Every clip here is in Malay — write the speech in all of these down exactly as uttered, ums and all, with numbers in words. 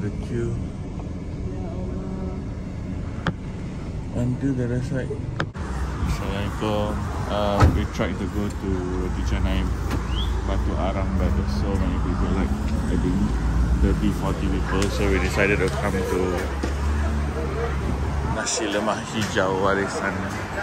the queue. Until the other side. Assalamualaikum. Uh, we tried to go to Roti Canai Batu Arang, but there's so many people, like I think thirty forty people, so we decided to come to Nasi Lemak Hijau Warisan.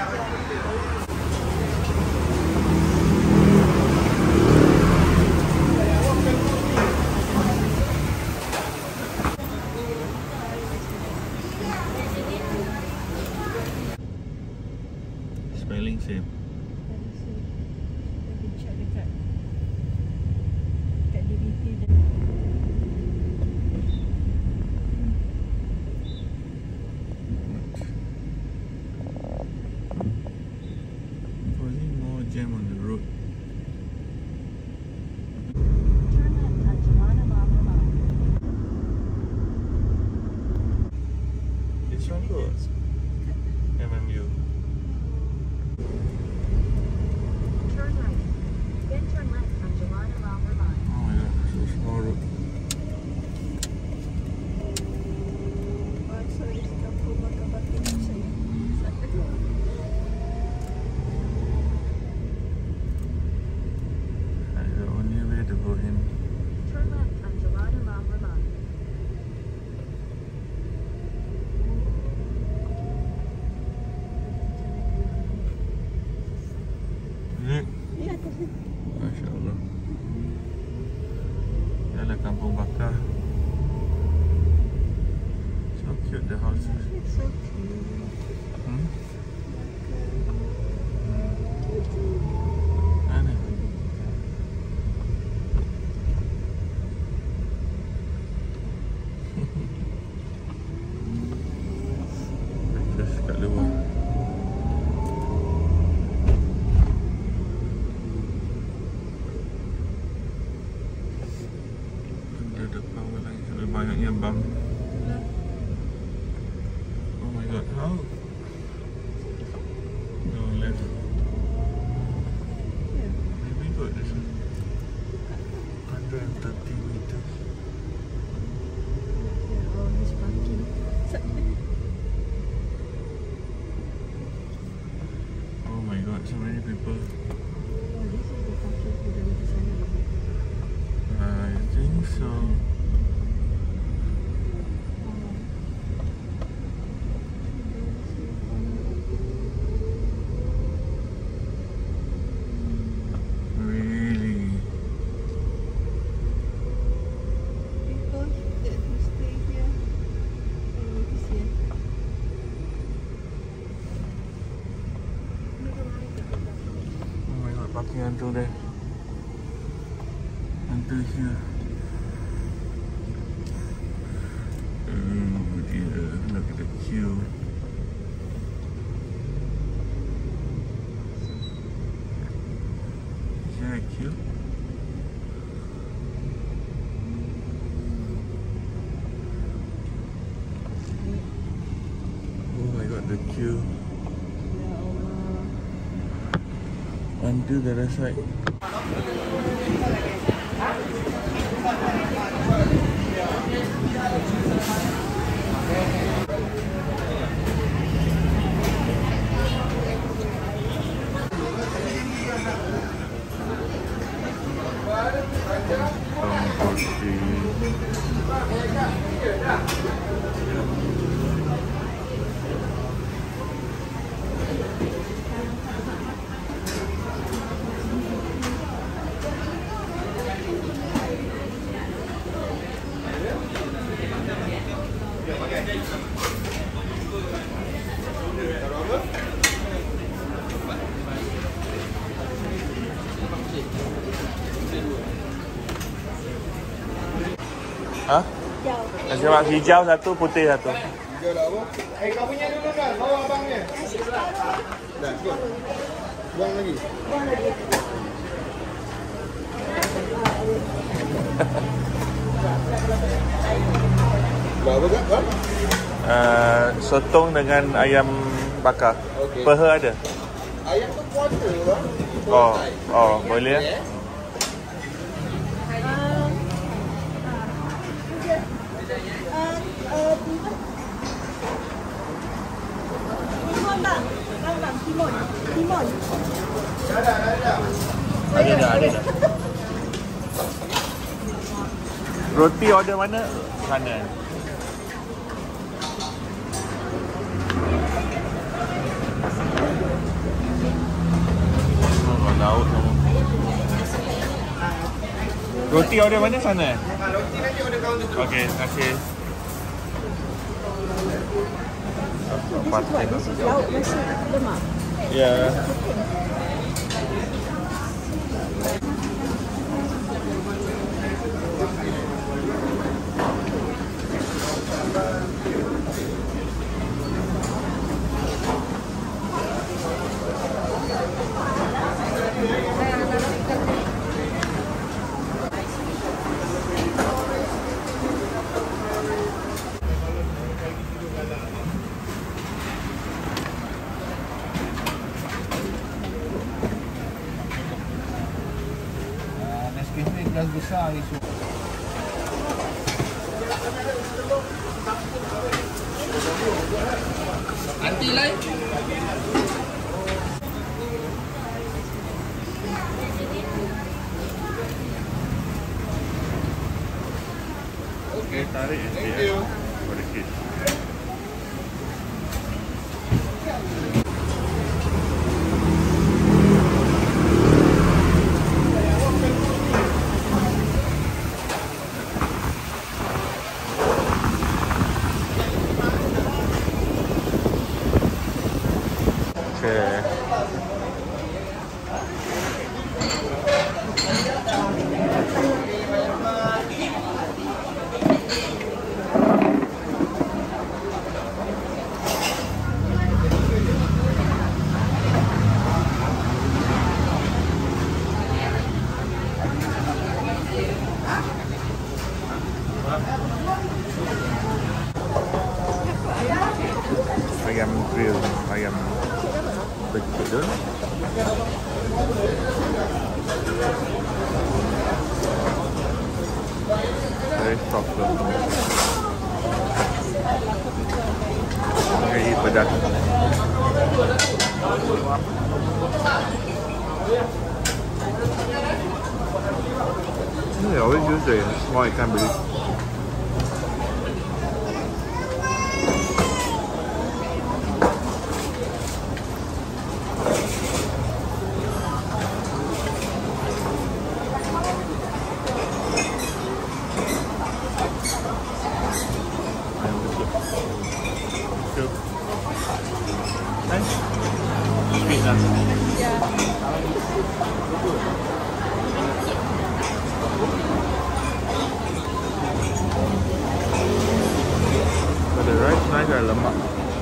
Smelling same. Jam on the road. This one goes M M U. Turn right. Then turn left on Jelana Lama Line. Oh my god, so small road. Masya Allah. Yalah Kampung Bakar. So cute the houses. It's so cute. Hmm? Mana? Just kat luar. Banyaknya bang. Oh my god, how? No left. Yeah. Maybe good this one. one hundred thirty meters. Yeah, all this parking. Oh my god, so many people. Oh, this is the parking for the Roti Canai. I think so. Parking until there, until here. Oh dear, look at the queue. Is there a queue? Oh my god, the queue. Until the other side. Hah? Hijau. Nasi lemak hijau satu, putih satu. Hijau dah apa? Eh, kau punya dulu kan? Bawa abangnya. Dah, cukup. Buang lagi. Buang lagi. Berapa kan? Kau? Uh, sotong dengan ayam bakar. Okey. Peha ada? Ayam tu quarter bang. Oh, oh, boleh ya? Yes. Uh, Roti order mana? Sana. Oh, laut semua. Roti order mana? Sana. Roti nanti order kaunter tu. Okey, terima kasih. Empat Lauk nasi lemak. Ya. Nescafe gelas besar isu. Anti lain. Okey, tarik je. Thank you. For the kids. Okay. Ayam grill, ayam berkecil. Very soft though. Very pedas. They always use the small ikan bilis. Nice. Sweet lah. But the rice nice lah, lemak.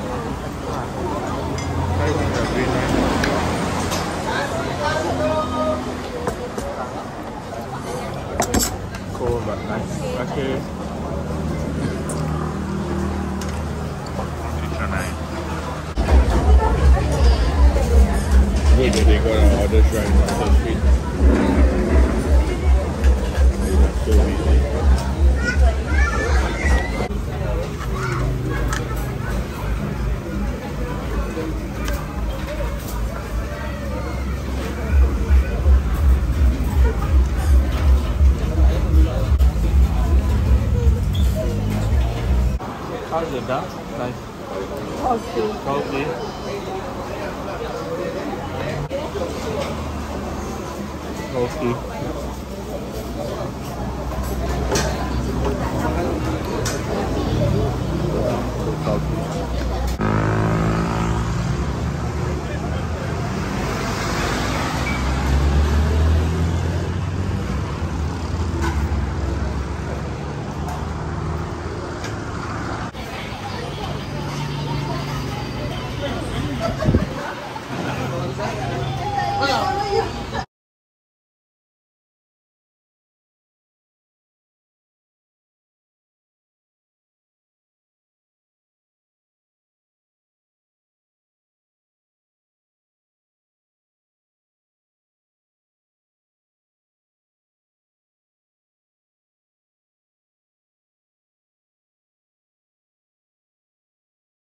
Rice is very nice. Cold but nice. Okay. Extra nice. Good that they got our orders right, not so sweet. They're not so easy. How's the duck? Nice. Salty. Salty. Salty.